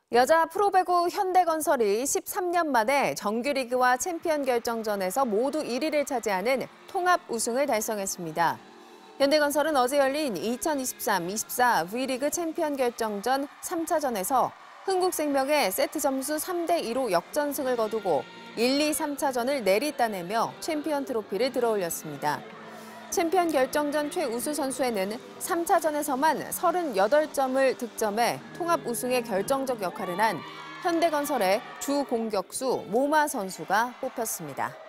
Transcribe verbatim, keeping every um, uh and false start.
여자 프로배구 현대건설이 십삼 년 만에 정규리그와 챔피언 결정전에서 모두 일 위를 차지하는 통합 우승을 달성했습니다. 현대건설은 어제 열린 이천이십삼 이십사 V리그 챔피언 결정전 삼 차전에서 흥국생명의 세트 점수 삼 대 이로 역전승을 거두고 일, 이, 삼 차전을 내리 따내며 챔피언 트로피를 들어올렸습니다. 챔피언 결정전 최우수 선수에는 삼 차전에서만 서른여덟 점을 득점해 통합 우승에 결정적 역할을 한 현대건설의 주 공격수 모마 선수가 뽑혔습니다.